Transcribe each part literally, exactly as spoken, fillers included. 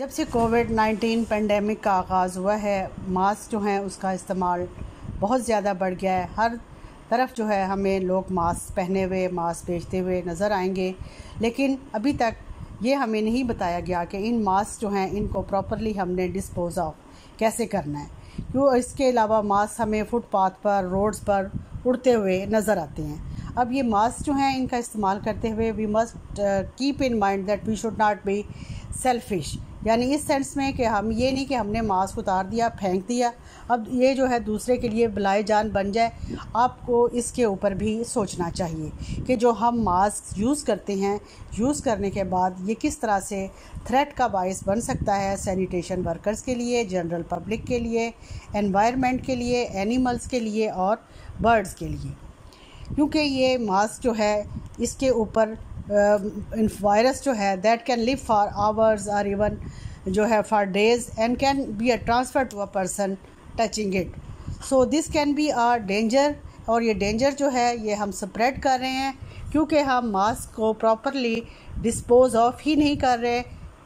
जब से Covid nineteen pandemic का आगाज़ हुआ है, मास्क जो हैं उसका इस्तेमाल बहुत ज़्यादा बढ़ गया है। हर तरफ जो है हमें लोग मास्क पहने हुए, मास्क बेचते हुए नज़र आएंगे, लेकिन अभी तक ये हमें नहीं बताया गया कि इन मास्क जो हैं इनको प्रॉपरली हमने डिस्पोज ऑफ कैसे करना है। क्यों इसके अलावा मास्क हमें फुटपाथ पर, रोड्स पर उड़ते हुए नज़र आते हैं। अब ये मास्क जो हैं इनका इस्तेमाल करते हुए we must keep in mind that we should not be selfish, यानी इस सेंस में कि हम ये नहीं कि हमने मास्क उतार दिया, फेंक दिया, अब ये जो है दूसरे के लिए बलाए जान बन जाए। आपको इसके ऊपर भी सोचना चाहिए कि जो हम मास्क यूज़ करते हैं, यूज़ करने के बाद ये किस तरह से थ्रेट का बायस बन सकता है सैनिटेशन वर्कर्स के लिए, जनरल पब्लिक के लिए, एनवायरनमेंट के लिए, एनिमल्स के लिए और बर्ड्स के लिए। क्योंकि ये मास्क जो है इसके ऊपर वायरस जो है that can live for hours और इवन जो है for days and can be a transfer to a person touching it. So this can be a danger, और ये डेंजर जो है ये हम स्प्रेड कर रहे हैं क्योंकि हम मास्क को प्रॉपरली डिस्पोज ऑफ ही नहीं कर रहे।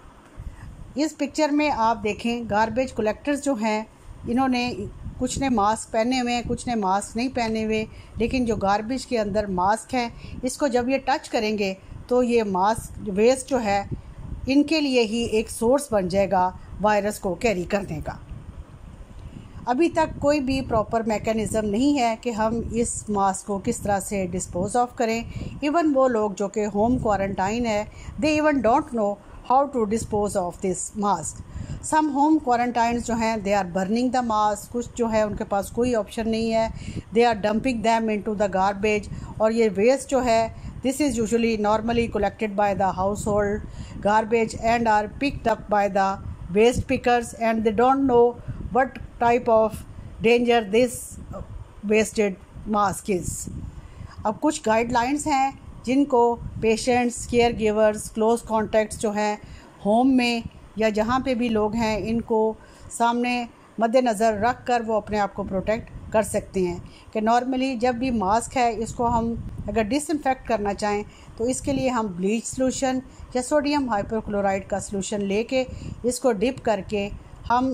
इस पिक्चर में आप देखें गार्बेज कलेक्टर्स जो हैं, इन्होंने कुछ ने मास्क पहने हुए हैं, कुछ ने मास्क नहीं पहने हुए, लेकिन जो गार्बेज के अंदर मास्क हैं इसको जब ये टच करेंगे तो ये मास्क वेस्ट जो है इनके लिए ही एक सोर्स बन जाएगा वायरस को कैरी करने का। अभी तक कोई भी प्रॉपर मैकेनिज़्म नहीं है कि हम इस मास्क को किस तरह से डिस्पोज ऑफ करें। इवन वो लोग जो कि होम क्वारंटाइन है, they even don't know how to dispose of this mask. Some home quarantine जो हैं they are burning the mask, कुछ जो है उनके पास कोई ऑप्शन नहीं है, they are dumping them into the garbage. और ये वेस्ट जो है this is usually normally collected by the household garbage and are picked up by the waste pickers and they don't know what type of danger this wasted mask is। अब कुछ guidelines हैं जिनको patients, care givers, close contacts जो हैं home में या जहाँ पे भी लोग हैं इनको सामने मद्देनज़र रख कर वो अपने आप को प्रोटेक्ट कर सकते हैं। कि नॉर्मली जब भी मास्क है इसको हम अगर डिसइंफेक्ट करना चाहें तो इसके लिए हम ब्लीच सॉल्यूशन या सोडियम हाइपोक्लोराइड का सॉल्यूशन लेके इसको डिप करके हम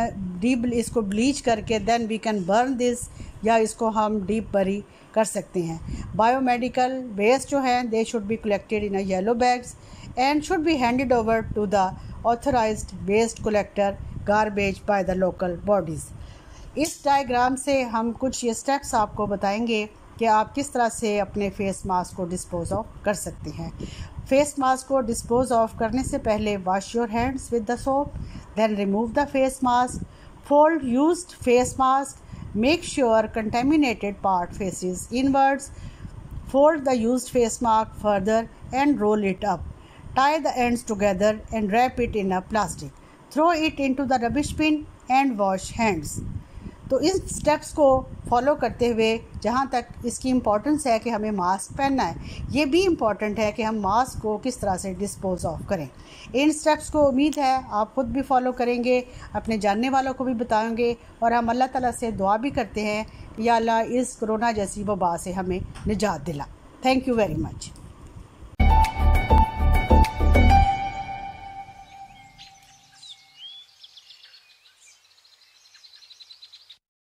डीप इसको ब्लीच करके then we can burn this, या इसको हम डीप बरी कर सकते हैं। बायोमेडिकल वेस्ट जो हैं they should be collected in a yellow bags and should be handed over to the authorised waste collector garbage by the local bodies. इस डायग्राम से हम कुछ ये स्टेप्स आपको बताएंगे कि आप किस तरह से अपने फेस मास्क को डिस्पोज ऑफ कर सकते हैं। फेस मास्क को डिस्पोज ऑफ करने से पहले wash your hands with the soap, then remove the face mask, fold used face mask, make sure contaminated part faces inwards, fold the used face mask further and roll it up, tie the ends together and wrap it in a plastic, throw it into the rubbish bin and wash hands। तो इस steps को follow करते हुए जहाँ तक इसकी importance है कि हमें मास्क पहनना है, ये भी इम्पॉर्टेंट है कि हम मास्क को किस तरह से डिस्पोज ऑफ करें। इन स्टेप्स को उम्मीद है आप खुद भी फॉलो करेंगे, अपने जानने वालों को भी बताएंगे, और हम अल्लाह ताला से दुआ भी करते हैं या अल्लाह इस कोरोना जैसी वबा से हमें निजात दिला। Thank you very much.